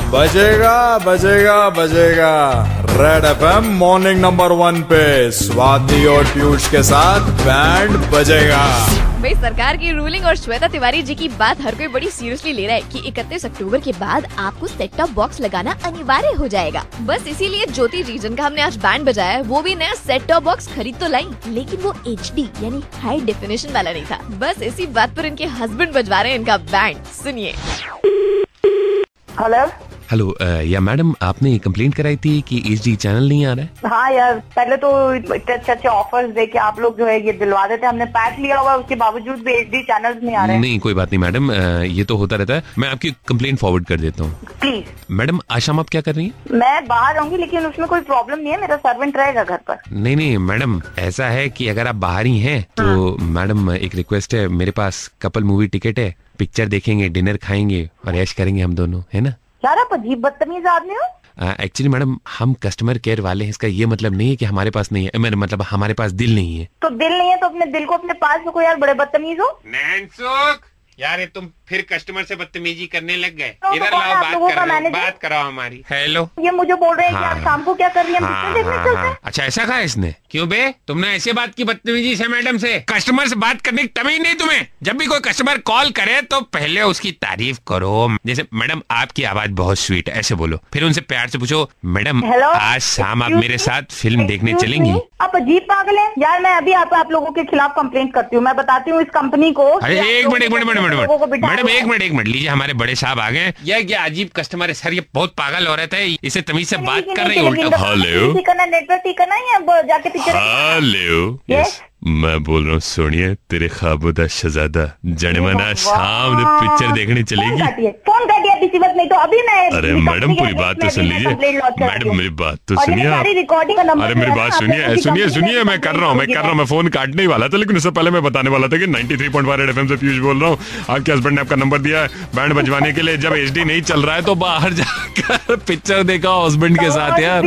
बजेगा बजेगा बजेगा रेड एफएम मॉर्निंग नंबर 1 पे स्वाति और पीयूष के साथ बैंड बजेगा। भाई सरकार की रूलिंग और श्वेता तिवारी जी की बात हर कोई बड़ी सीरियसली ले रहा है कि 31 अक्टूबर के बाद आपको सेट टॉप बॉक्स लगाना अनिवार्य हो जाएगा। बस इसीलिए ज्योति रीजन का हमने आज बैंड बजाया है। वो भी नया सेट टॉप बॉक्स खरीद तो लाई, लेकिन वो HD यानी हाई डेफिनेशन वाला नहीं था। बस इसी बात पर इनके हस्बैंड बजवा रहे हैं इनका बैंड, सुनिए। हेलो या मैडम, आपने कंप्लेंट कराई थी कि HD चैनल नहीं आ रहा है। हाँ यार, पहले तो इतने अच्छे ऑफर्स दे के आप लोग जो है ये दिलवा देते, हमने पैक लिया हुआ, उसके बावजूद भी HD चैनल्स नहीं आ रहे हैं। नहीं कोई बात नहीं मैडम, ये तो होता रहता है। मैं आपकी कंप्लेंट फॉरवर्ड कर देता हूँ। प्लीज। मैडम आज शाम आप क्या कर रही हैं? मैं बाहर रहूंगी, लेकिन उसमें कोई प्रॉब्लम नहीं है, मेरा सर्वेंट रहेगा घर पर। नहीं मैडम, ऐसा है कि अगर आप बाहर ही हैं तो मैडम एक रिक्वेस्ट है, मेरे पास कपल मूवी टिकट है, पिक्चर देखेंगे, डिनर खाएंगे और ऐश करेंगे हम दोनों, है ना? यार आप अजीब बदतमीज आदमी हो। एक्चुअली मैडम हम कस्टमर केयर वाले हैं, इसका ये मतलब नहीं है कि हमारे पास नहीं है, मेरा मतलब हमारे पास दिल नहीं है। तो दिल नहीं है तो अपने दिल को अपने पास रखो यार, बड़े बदतमीज हो। नैनसुख, यार ये तुम फिर कस्टमर से बदतमीजी करने लग गए। तो इधर कौन है आप लोगों का मैनेजर? बात कराओ हमारी। हेलो, ये मुझे बोल रहे हैं कि हाँ, आप शाम को क्या कर रही हैं, पिक्चर देखने चलते हैं। अच्छा ऐसा कहा इसने? क्यों बे, तुमने ऐसे बात की बदतमीजी से मैडम से? कस्टमर से बात करने की तमीज नहीं तुम्हें? जब भी कोई कस्टमर कॉल करे तो पहले उसकी तारीफ करो। जैसे मैडम आपकी आवाज बहुत स्वीट है, ऐसे बोलो। फिर उनसे प्यार से पूछो, मैडम आज शाम आप मेरे साथ फिल्म देखने चलेंगी? आप अजीब पागल हैं यार। मैं अभी आप लोगों के खिलाफ कंप्लेंट करती हूँ। मैं बताती हूँ इस कंपनी को। अरे एक मिनट मैडम, एक मिनट लीजिए, हमारे बड़े साहब आ गए। यह क्या अजीब कस्टमर है सर, ये बहुत पागल हो रहा है, इसे तमीज से बात कर रही है उल्टा। हेलो, नेटवर्क ठीक करना है, जाके पिक्चर। हेलो, यस मैं बोल रहा हूँ, सोनिया तेरे ख्वाबों शहजादा जनमना शाम ने पिक्चर देखने चलेगी। फोन कर दिया किसी वक्त, नहीं तो अभी मैं। अरे मैडम पूरी बात तो सुन लीजिए। मैडम मेरी बात तो सुनिए। अरे मेरी बात सुनिए, मैं कर रहा हूँ, मैं फोन काटने ही वाला था, लेकिन उससे पहले मैं बताने वाला था कि 93.5 रेड एफएम से पीयूष बोल रहा हूँ। आपके हस्बैंड ने आपका नंबर दिया है बैंड बजवाने के लिए। जब HD नहीं चल रहा है तो बाहर जाकर पिक्चर देखा हस्बैंड के साथ यार।